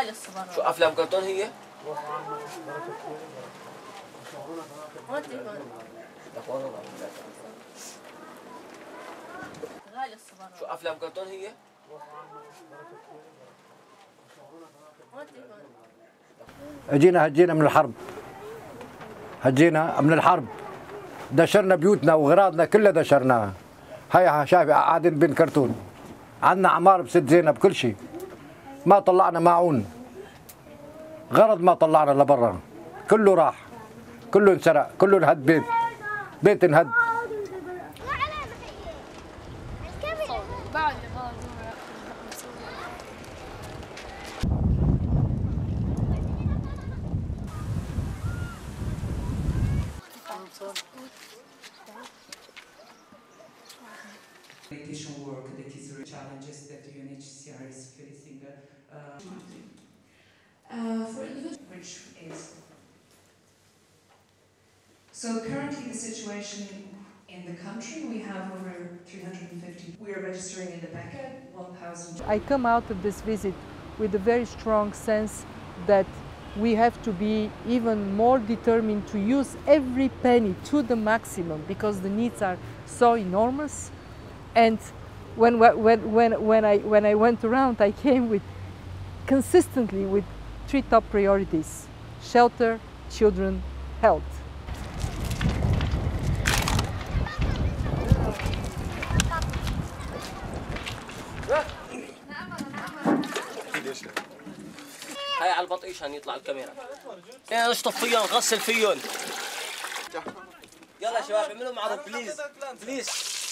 شو افلام كرتون هي؟ شو افلام كرتون هي؟ هجينا من الحرب، هجينا من الحرب، دشرنا بيوتنا واغراضنا كلها دشرناها. هاي شايف قاعدين بين كرتون، عندنا عمار بست زينب كل شيء، ما طلعنا ماعون، غرض ما طلعنا لبرا، كله راح، كله انسرق، كله انهد، بيت انهد. Work that is the challenges that UNHCR is facing for individuals, which is so currently the situation in the country, we have over 350. We are registering in the Becca 1,000. I come out of this visit with a very strong sense that we have to be even more determined to use every penny to the maximum because the needs are so enormous. And when I went around, I came with consistently with three top priorities: shelter, children, health. هاي على البطء عشان يطلع الكاميرا. اشطف فيهم، غسل فيهم. يلا شباب اعملوا معروف بليز بليز.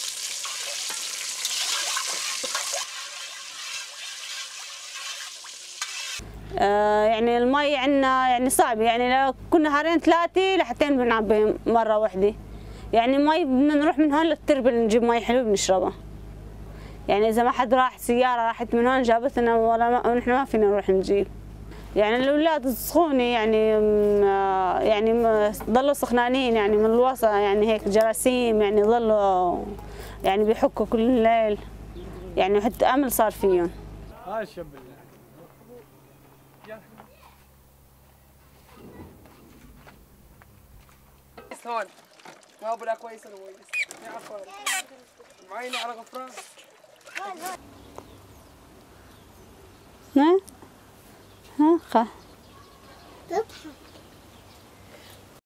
يعني المي عندنا يعني صعب، يعني لو كنا نهارين ثلاثة لحتين بنعبي مرة واحدة. يعني مي بدنا نروح من هون للتربل نجيب مي حلو بنشربها. يعني إذا ما حد راح سيارة راحت من هون جابتنا ونحن ما فينا نروح نجيب. يعني الأولاد السخونة يعني ضلوا سخنانين يعني من الوسط، يعني هيك جراثيم يعني ضلوا يعني بيحكوا كل الليل، يعني حتى أمل صار فيهم. هاي الشاب هون ما بلا كويس انا كويس يا عفوا معينه على غفران. ها